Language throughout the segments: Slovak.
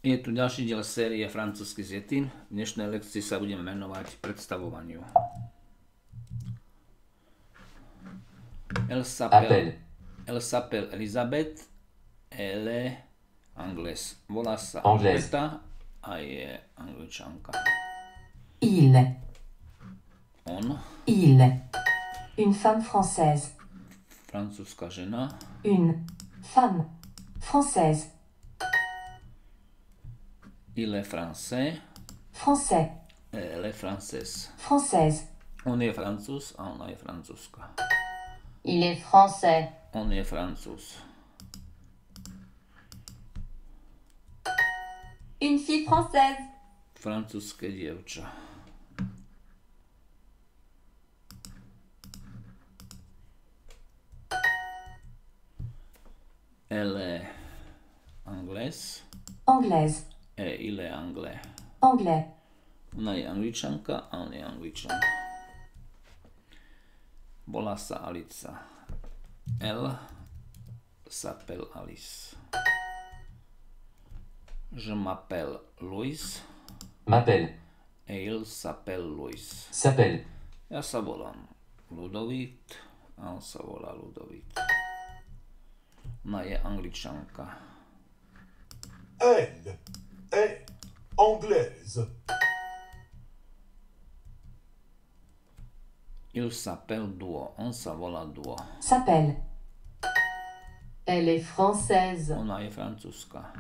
Je tu ďalší diel série Francúzsky s Yetim. V dnešnej lekcii sa budeme venovať predstavovaniu. Elle Appel. s'appelle Elisabeth. Elle est anglaise. Volá sa Anglaise. Alžbeta a je Angličanka. Il. On, Il. Une femme française. francúzska žena. Une femme française. Il est français. Français. Elle est française. Française. On je francúz a ona je francúzska. Il est français. On je francúz. Une fille française. Francúzske dievča. Elle est anglaise. Anglaise. Et il est anglais. Anglais. Ona je Angličanka a on je Angličan. Volá sa Alica. Elle s'appelle Alice. Je m'appelle Louis M'appelle. et il s'appelle Louis. S'appelle. Ja sa volám Ludovít a on sa volá Ludovít. Ona je Angličanka. Elle est anglaise. Il s'appelle Duo. On sa volá Duo. S'appelle. Elle est française. Ona je francúzska.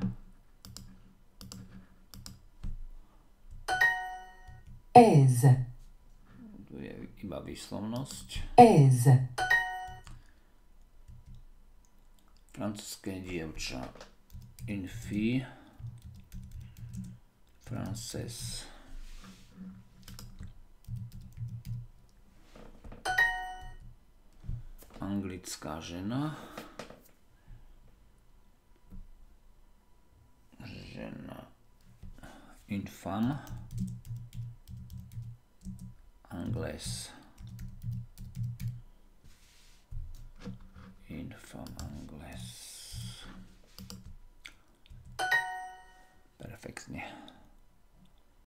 Aise. Tu je iba výslovnosť. Aise. Francúzske dievča. Une fille française. Anglická žena. Une femme anglaise. Une femme anglaise.